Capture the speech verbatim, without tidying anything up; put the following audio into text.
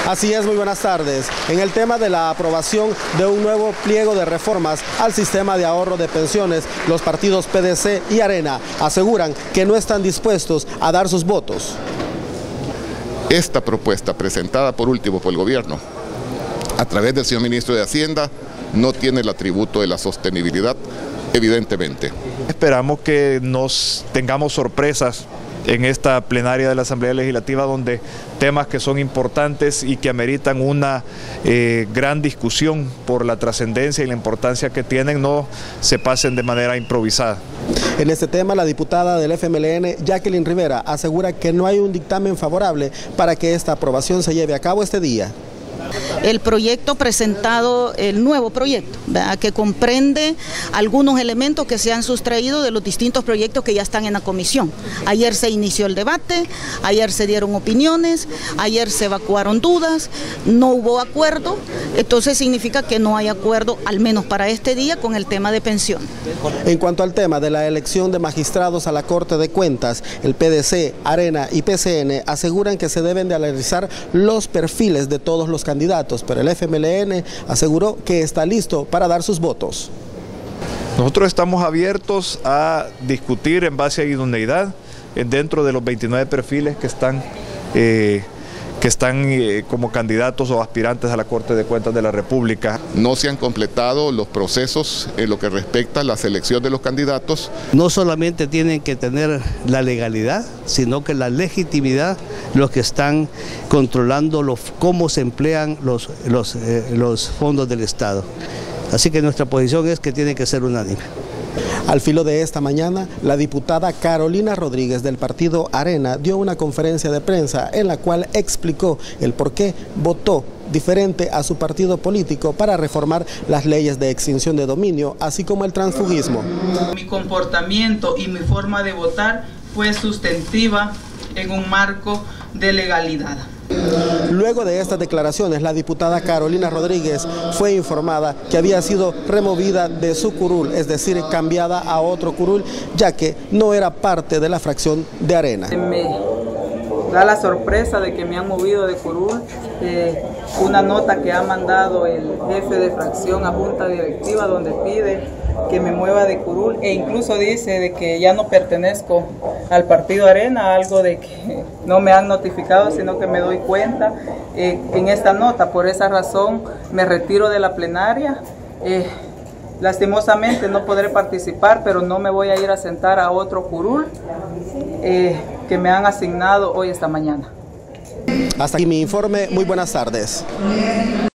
Así es, muy buenas tardes. En el tema de la aprobación de un nuevo pliego de reformas al sistema de ahorro de pensiones, los partidos P D C y Arena aseguran que no están dispuestos a dar sus votos. Esta propuesta presentada por último por el gobierno, a través del señor ministro de Hacienda, no tiene el atributo de la sostenibilidad, evidentemente. Esperamos que nos tengamos sorpresas en esta plenaria de la Asamblea Legislativa, donde temas que son importantes y que ameritan una eh, gran discusión por la trascendencia y la importancia que tienen, no se pasen de manera improvisada. En este tema, la diputada del F M L N, Jacqueline Rivera, asegura que no hay un dictamen favorable para que esta aprobación se lleve a cabo este día. El proyecto presentado, el nuevo proyecto, ¿verdad?, que comprende algunos elementos que se han sustraído de los distintos proyectos que ya están en la comisión. Ayer se inició el debate, ayer se dieron opiniones, ayer se evacuaron dudas, no hubo acuerdo, entonces significa que no hay acuerdo, al menos para este día, con el tema de pensión. En cuanto al tema de la elección de magistrados a la Corte de Cuentas, el P D C, Arena y P C N aseguran que se deben de analizar los perfiles de todos los candidatos, pero el F M L N aseguró que está listo para dar sus votos. Nosotros estamos abiertos a discutir en base a idoneidad dentro de los veintinueve perfiles que están, eh, que están eh, como candidatos o aspirantes a la Corte de Cuentas de la República. No se han completado los procesos en lo que respecta a la selección de los candidatos. No solamente tienen que tener la legalidad, sino que la legitimidad, los que están controlando los, cómo se emplean los, los, eh, los fondos del Estado. Así que nuestra posición es que tiene que ser unánime. Al filo de esta mañana, la diputada Carolina Rodríguez del partido Arena dio una conferencia de prensa en la cual explicó el por qué votó diferente a su partido político para reformar las leyes de extinción de dominio, así como el transfugismo. Mi comportamiento y mi forma de votar fue sustantiva en un marco de legalidad. Luego de estas declaraciones, la diputada Carolina Rodríguez fue informada que había sido removida de su curul, es decir, cambiada a otro curul, ya que no era parte de la fracción de Arena. Me da la sorpresa de que me han movido de curul, eh, una nota que ha mandado el jefe de fracción a junta directiva donde pide que me mueva de curul e incluso dice de que ya no pertenezco al partido Arena, algo de que no me han notificado, sino que me doy cuenta eh, en esta nota. Por esa razón me retiro de la plenaria. Eh, lastimosamente no podré participar, pero no me voy a ir a sentar a otro curul eh, que me han asignado hoy esta mañana. Hasta aquí mi informe, muy buenas tardes.